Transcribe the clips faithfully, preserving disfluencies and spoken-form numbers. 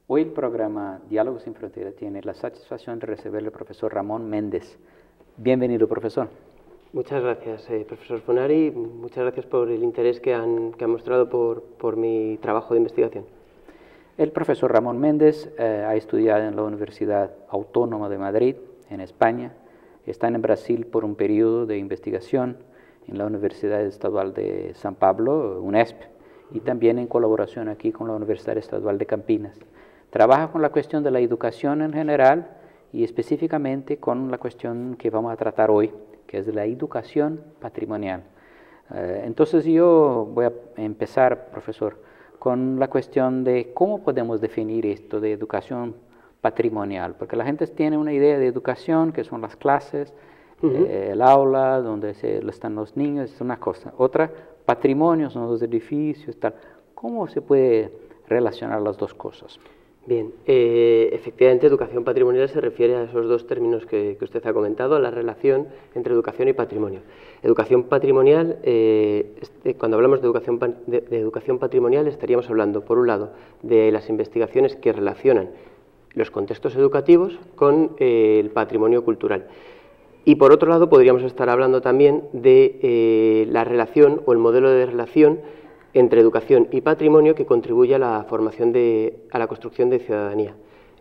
Hoy el programa Diálogos sin Fronteras tiene la satisfacción de recibir al profesor Ramón Méndez. Bienvenido, profesor. Muchas gracias, eh, profesor Funari. Muchas gracias por el interés que han, que han mostrado por, por mi trabajo de investigación. El profesor Ramón Méndez eh, ha estudiado en la Universidad Autónoma de Madrid, en España. Está en Brasil por un periodo de investigación en la Universidad Estadual de San Pablo, UNESP, y también en colaboración aquí con la Universidad Estadual de Campinas. Trabaja con la cuestión de la educación en general y específicamente con la cuestión que vamos a tratar hoy, que es de la educación patrimonial. Eh, entonces yo voy a empezar, profesor, con la cuestión de cómo podemos definir esto de educación patrimonial, porque la gente tiene una idea de educación, que son las clases, uh-huh. eh, el aula, donde se, están los niños, es una cosa. Otra, patrimonio, son los edificios, tal. ¿Cómo se puede relacionar las dos cosas? Bien, eh, efectivamente, educación patrimonial se refiere a esos dos términos que, que usted ha comentado, a la relación entre educación y patrimonio. Educación patrimonial, eh, este, cuando hablamos de educación, de, de educación patrimonial, estaríamos hablando, por un lado, de las investigaciones que relacionan los contextos educativos con eh, el patrimonio cultural. Y por otro lado, podríamos estar hablando también de eh, la relación o el modelo de relación entre educación y patrimonio que contribuye a la formación de, a la construcción de ciudadanía.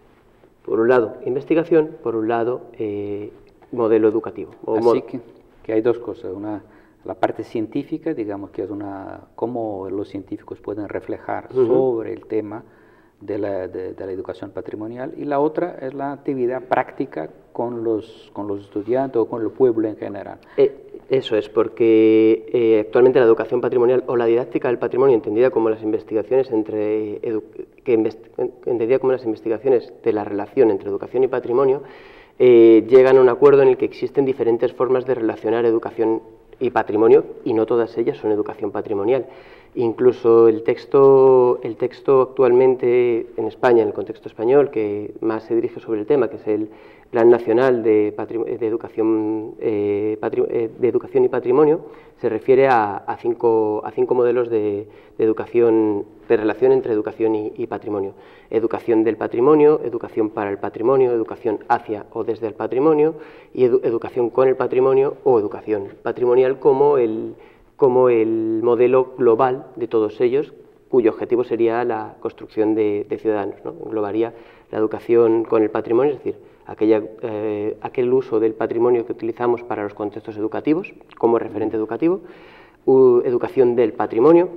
Por un lado, investigación, por un lado, eh, modelo educativo. Así mod que, que hay dos cosas, una, la parte científica, digamos que es una, cómo los científicos pueden reflejar uh-huh. sobre el tema de la, de, de la educación patrimonial, y la otra es la actividad práctica con los, con los estudiantes o con el pueblo en general. Eh, Eso es, porque eh, actualmente la educación patrimonial o la didáctica del patrimonio, entendida como las investigaciones entre que invest entendida como las investigaciones de la relación entre educación y patrimonio, eh, llegan a un acuerdo en el que existen diferentes formas de relacionar educación y patrimonio, y no todas ellas son educación patrimonial. Incluso el texto, el texto actualmente en España, en el contexto español, que más se dirige sobre el tema, que es el Plan Nacional de, de, Educación, eh, de Educación y Patrimonio, se refiere a, a, cinco, a cinco modelos de, de educación, de relación entre educación y, y patrimonio. Educación del patrimonio, educación para el patrimonio, educación hacia o desde el patrimonio, y edu, educación con el patrimonio o educación patrimonial como el, como el modelo global de todos ellos, cuyo objetivo sería la construcción de, de ciudadanos, ¿no? Englobaría la educación con el patrimonio, es decir, aquella, eh, aquel uso del patrimonio que utilizamos para los contextos educativos como referente educativo, u, educación del patrimonio,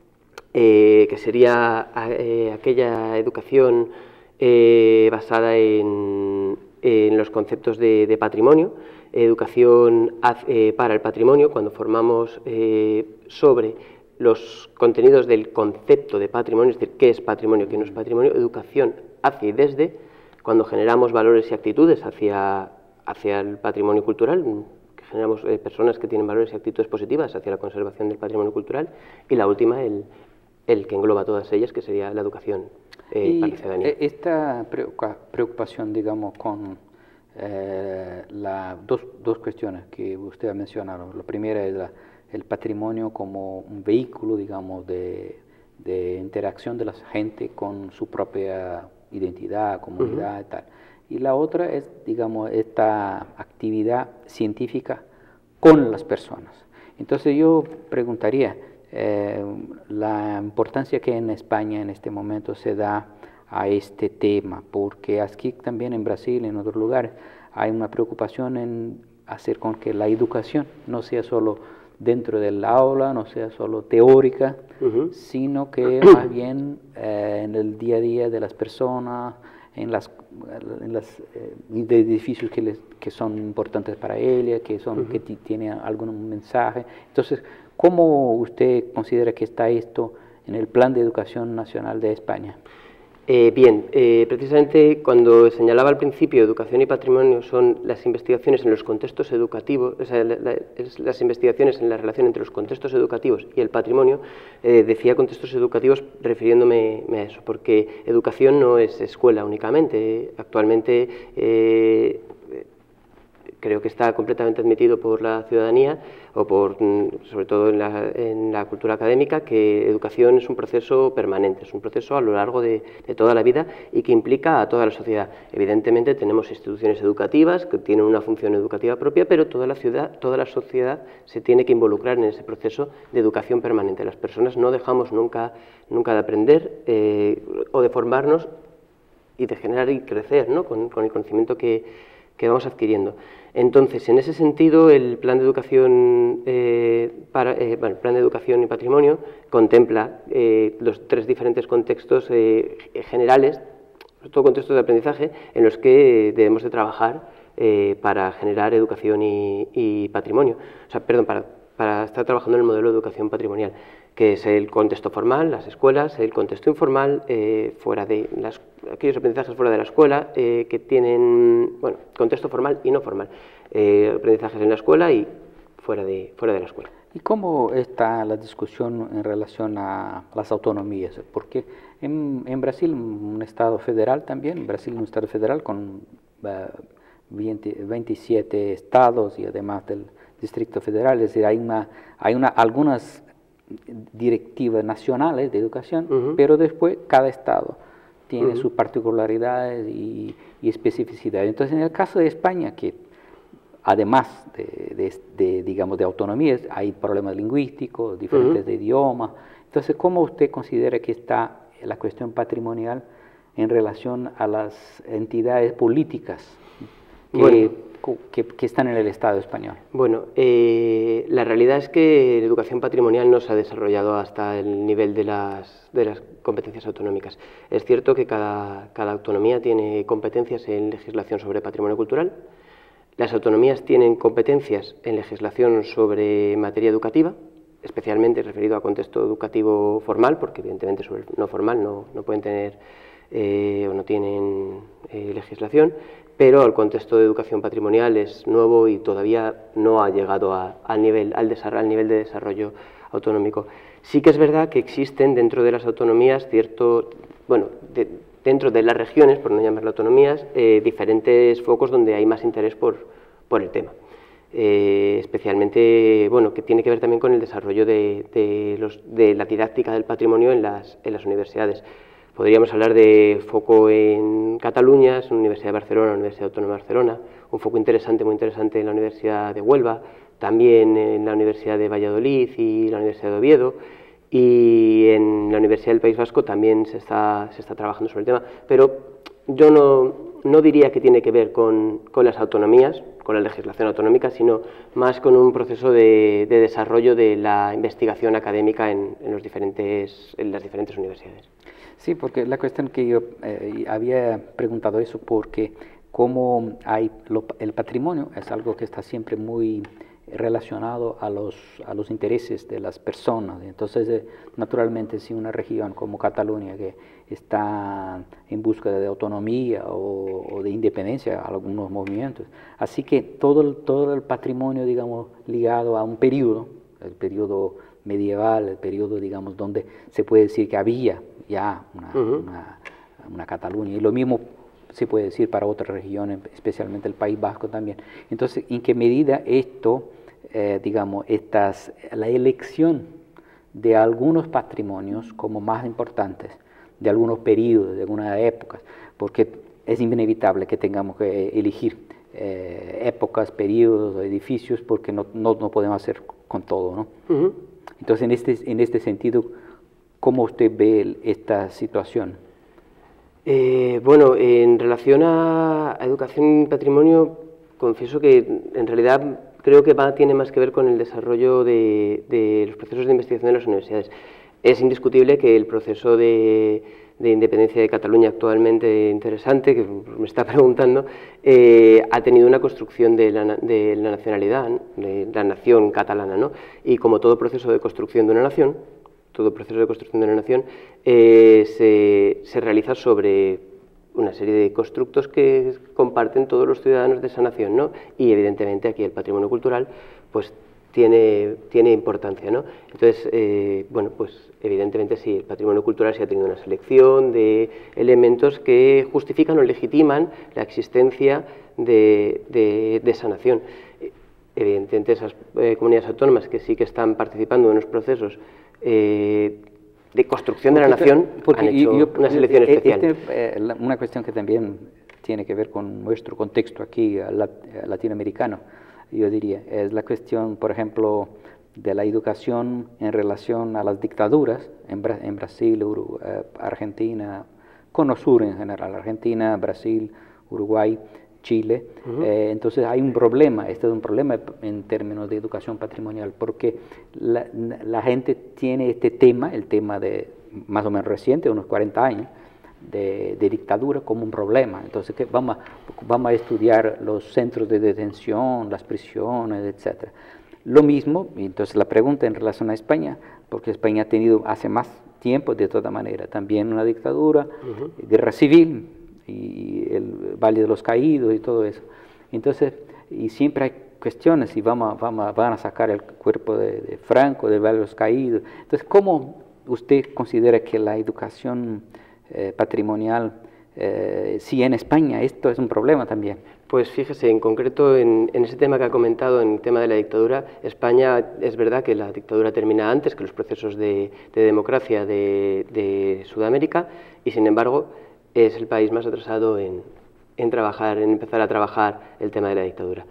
eh, que sería eh, aquella educación eh, basada en, en los conceptos de, de patrimonio, educación eh, para el patrimonio, cuando formamos eh, sobre los contenidos del concepto de patrimonio, es decir, qué es patrimonio, qué no es patrimonio, educación hacia y desde, cuando generamos valores y actitudes hacia, hacia el patrimonio cultural, que generamos eh, personas que tienen valores y actitudes positivas hacia la conservación del patrimonio cultural, y la última, el, el que engloba todas ellas, que sería la educación eh, y para la ciudadanía. Esta preocupación, digamos, con eh, la, dos, dos cuestiones que usted ha mencionado. La primera es la, el patrimonio como un vehículo, digamos, de, de interacción de la gente con su propia identidad, comunidad uh-huh. y tal. Y la otra es, digamos, esta actividad científica con las personas. Entonces yo preguntaría, eh, la importancia que en España en este momento se da a este tema, porque aquí también en Brasil, en otros lugares, hay una preocupación en hacer con que la educación no sea solo dentro del aula, no sea solo teórica, uh-huh. sino que más bien eh, en el día a día de las personas, en las, en las eh, edificios que, les, que son importantes para ellas, que, son, uh-huh. que tienen algún mensaje. Entonces, ¿cómo usted considera que está esto en el Plan de Educación Nacional de España? Eh, bien, eh, precisamente cuando señalaba al principio educación y patrimonio son las investigaciones en los contextos educativos, o sea, la, la, las investigaciones en la relación entre los contextos educativos y el patrimonio, eh, decía contextos educativos refiriéndome a eso, porque educación no es escuela únicamente. Actualmente eh, creo que está completamente admitido por la ciudadanía o por, sobre todo en la, en la cultura académica, que educación es un proceso permanente, es un proceso a lo largo de, de toda la vida y que implica a toda la sociedad. Evidentemente tenemos instituciones educativas que tienen una función educativa propia, pero toda la ciudad, toda la sociedad se tiene que involucrar en ese proceso de educación permanente. Las personas no dejamos nunca, nunca de aprender eh, o de formarnos y de generar y crecer, ¿no? con, con el conocimiento que, que vamos adquiriendo. Entonces, en ese sentido, el plan de educación, eh, para, eh, bueno, el plan de educación y patrimonio contempla eh, los tres diferentes contextos eh, generales, sobre todo contextos de aprendizaje, en los que debemos de trabajar eh, para generar educación y, y patrimonio. O sea, perdón, para, para estar trabajando en el modelo de educación patrimonial, que es el contexto formal, las escuelas, el contexto informal, eh, fuera de las, aquellos aprendizajes fuera de la escuela, eh, que tienen, bueno, contexto formal y no formal, eh, aprendizajes en la escuela y fuera de, fuera de la escuela. ¿Y cómo está la discusión en relación a las autonomías? Porque en, en Brasil, un estado federal también, Brasil es un estado federal con uh, veinte, veintisiete estados y además del Distrito Federal, es decir, hay, una, hay una, algunas directivas nacionales de educación, uh-huh. pero después cada estado tiene uh-huh. sus particularidades y, y especificidades. Entonces, en el caso de España, que además de, de, de, digamos, de autonomías, hay problemas lingüísticos, diferentes uh-huh. de idioma. Entonces, ¿cómo usted considera que está la cuestión patrimonial en relación a las entidades políticas que, bueno. que, que están en el Estado español? Bueno, eh, la realidad es que la educación patrimonial no se ha desarrollado hasta el nivel de las, de las competencias autonómicas. Es cierto que cada, cada autonomía tiene competencias en legislación sobre patrimonio cultural. Las autonomías tienen competencias en legislación sobre materia educativa, especialmente referido a contexto educativo formal, porque evidentemente sobre el no formal no, no pueden tener eh, o no tienen eh, legislación, pero el contexto de educación patrimonial es nuevo y todavía no ha llegado a, a nivel, al, al nivel de desarrollo autonómico. Sí que es verdad que existen dentro de las autonomías cierto, bueno, de, dentro de las regiones, por no llamarlo autonomías, eh, diferentes focos donde hay más interés por, por el tema. Eh, especialmente, bueno, que tiene que ver también con el desarrollo de, de, los, de la didáctica del patrimonio en las, en las universidades. Podríamos hablar de foco en Cataluña, en la Universidad de Barcelona, la Universidad Autónoma de Barcelona, un foco interesante, muy interesante en la Universidad de Huelva, también en la Universidad de Valladolid y la Universidad de Oviedo, y en la Universidad del País Vasco también se está, se está trabajando sobre el tema, pero yo no, no diría que tiene que ver con, con las autonomías, con la legislación autonómica, sino más con un proceso de, de desarrollo de la investigación académica en, en, los diferentes, en las diferentes universidades. Sí, porque la cuestión que yo eh, había preguntado eso, porque como hay lo, el patrimonio es algo que está siempre muy relacionado a los, a los intereses de las personas. Entonces, eh, naturalmente, si una región como Cataluña, que está en búsqueda de autonomía o, o de independencia, algunos movimientos, así que todo el, todo el patrimonio, digamos, ligado a un periodo, el periodo medieval, el periodo, digamos, donde se puede decir que había ya una, uh-huh. una, una Cataluña, y lo mismo se puede decir para otras regiones, especialmente el País Vasco también. Entonces, ¿en qué medida esto, eh, digamos, estas, la elección de algunos patrimonios como más importantes, de algunos periodos, de algunas épocas, porque es inevitable que tengamos que elegir eh, épocas, periodos, edificios, porque no, no, no podemos hacer con todo, ¿no? Uh-huh. Entonces, en este, en este sentido, ¿cómo usted ve esta situación? Eh, bueno, en relación a, a educación y patrimonio, confieso que en realidad creo que va, tiene más que ver con el desarrollo de, de los procesos de investigación de las universidades. Es indiscutible que el proceso de, de independencia de Cataluña actualmente interesante, que me está preguntando, eh, ha tenido una construcción de la, de la nacionalidad, de la nación catalana, ¿no? Y como todo proceso de construcción de una nación, todo proceso de construcción de una nación, eh, se, se realiza sobre una serie de constructos que comparten todos los ciudadanos de esa nación, ¿no? Y evidentemente aquí el patrimonio cultural pues tiene, tiene importancia, ¿no? Entonces, eh, bueno, pues evidentemente sí, el patrimonio cultural sí ha tenido una selección de elementos que justifican o legitiman la existencia de, de, de esa nación. Evidentemente esas eh, comunidades autónomas que sí que están participando en los procesos eh, de construcción de la nación porque han hecho yo, una selección este, especial. Eh, una cuestión que también tiene que ver con nuestro contexto aquí latinoamericano, yo diría, es la cuestión, por ejemplo, de la educación en relación a las dictaduras en, Bra en Brasil, Uruguay, Argentina, Cono Sur en general, Argentina, Brasil, Uruguay, Chile. Uh-huh. eh, entonces hay un problema, este es un problema en términos de educación patrimonial, porque la, la gente tiene este tema, el tema de más o menos reciente, unos cuarenta años, de, de dictadura como un problema. Entonces ¿qué? Vamos, a, vamos a estudiar los centros de detención, las prisiones, etcétera. Lo mismo, y entonces la pregunta en relación a España, porque España ha tenido hace más tiempo, de toda manera, también una dictadura, uh-huh. guerra civil, y el Valle de los Caídos y todo eso. Entonces, y siempre hay cuestiones, si vamos, vamos, van a sacar el cuerpo de, de Franco, del Valle de los Caídos. Entonces, ¿cómo usted considera que la educación eh, patrimonial, eh, si en España esto es un problema también? Pues fíjese, en concreto, en, en ese tema que ha comentado, en el tema de la dictadura, España, es verdad que la dictadura termina antes que los procesos de, de democracia de, de Sudamérica, y sin embargo, es el país más atrasado en, en trabajar, en empezar a trabajar el tema de la dictadura.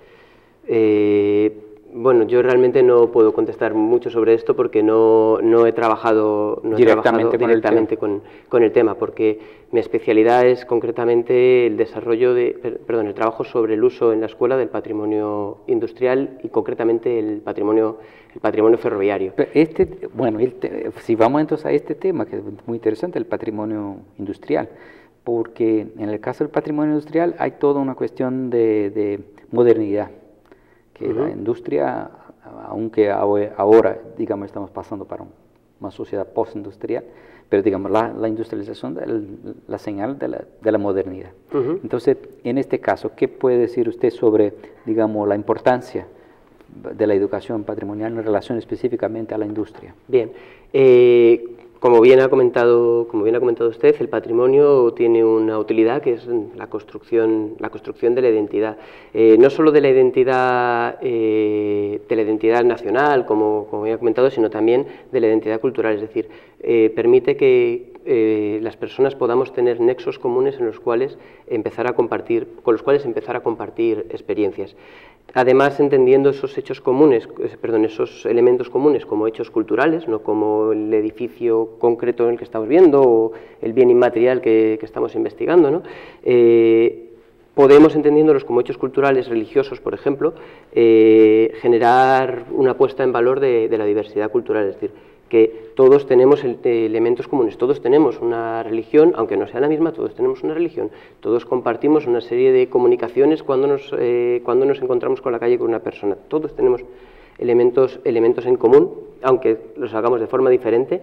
Eh, bueno, yo realmente no puedo contestar mucho sobre esto porque no, no he trabajado, no he directamente, trabajado directamente con, con el tema, porque mi especialidad es concretamente el desarrollo de, perdón, el trabajo sobre el uso en la escuela del patrimonio industrial y concretamente el patrimonio, el patrimonio ferroviario. Este, bueno, este, si vamos entonces a este tema, que es muy interesante, el patrimonio industrial, porque en el caso del patrimonio industrial hay toda una cuestión de, de modernidad, que uh-huh. la industria, aunque ahora, digamos, estamos pasando para una sociedad postindustrial, pero digamos, la, la industrialización es la señal de la, de la modernidad. Uh-huh. Entonces, en este caso, ¿qué puede decir usted sobre, digamos, la importancia de la educación patrimonial en relación específicamente a la industria? Bien, eh, Como bien ha comentado, como bien ha comentado usted, el patrimonio tiene una utilidad que es la construcción, la construcción de la identidad. Eh, no solo de la identidad, eh, de la identidad nacional, como, como bien ha comentado, sino también de la identidad cultural. Es decir, eh, permite que eh, las personas podamos tener nexos comunes en los cuales empezar a compartir, con los cuales empezar a compartir experiencias. Además, entendiendo esos hechos comunes, perdón, esos elementos comunes como hechos culturales, no como el edificio concreto en el que estamos viendo o el bien inmaterial que, que estamos investigando, ¿no? Eh, podemos, entendiéndolos como hechos culturales religiosos, por ejemplo, eh, generar una puesta en valor de, de la diversidad cultural, es decir, que todos tenemos el, elementos comunes, todos tenemos una religión, aunque no sea la misma, todos tenemos una religión, todos compartimos una serie de comunicaciones cuando nos, eh, cuando nos encontramos con la calle con una persona, todos tenemos elementos, elementos en común, aunque los hagamos de forma diferente,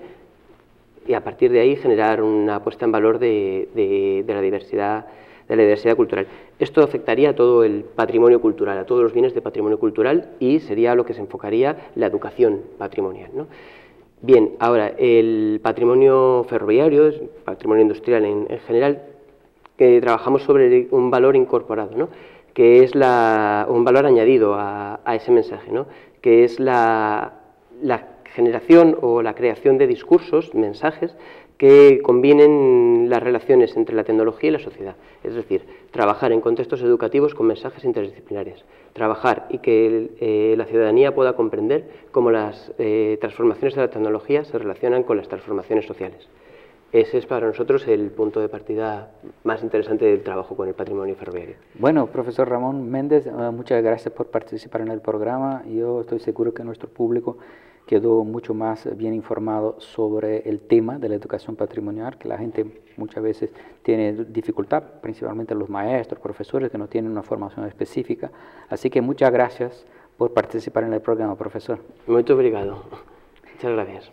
y a partir de ahí generar una puesta en valor de, de, de la diversidad de la diversidad cultural. Esto afectaría a todo el patrimonio cultural, a todos los bienes de patrimonio cultural, y sería lo que se enfocaría la educación patrimonial, ¿no? Bien, ahora, el patrimonio ferroviario, el patrimonio industrial en, en general, que trabajamos sobre un valor incorporado, ¿no? Que es la, un valor añadido a, a ese mensaje, ¿no? Que es la, la generación o la creación de discursos, mensajes, que combinen las relaciones entre la tecnología y la sociedad. Es decir, trabajar en contextos educativos con mensajes interdisciplinares. Trabajar y que eh, la ciudadanía pueda comprender cómo las eh, transformaciones de la tecnología se relacionan con las transformaciones sociales. Ese es para nosotros el punto de partida más interesante del trabajo con el patrimonio ferroviario. Bueno, profesor Ramón Méndez, uh, muchas gracias por participar en el programa. Yo estoy seguro que nuestro público quedó mucho más bien informado sobre el tema de la educación patrimonial, que la gente muchas veces tiene dificultad, principalmente los maestros, profesores que no tienen una formación específica. Así que muchas gracias por participar en el programa, profesor. Muy obrigado. Muchas gracias.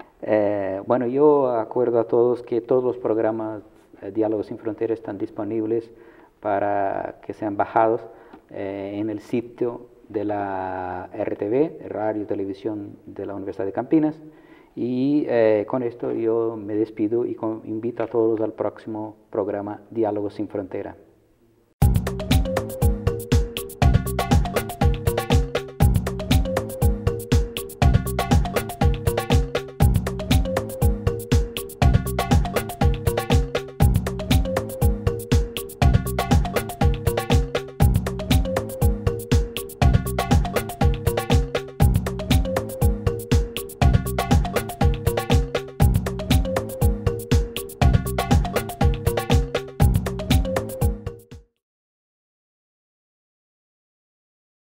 Eh, bueno, yo acuerdo a todos que todos los programas eh, Diálogos Sin Fronteras están disponibles para que sean bajados eh, en el sitio de la R T V, Radio y Televisión de la Universidad de Campinas. Y eh, con esto yo me despido y con, invito a todos al próximo programa Diálogos sin Frontera.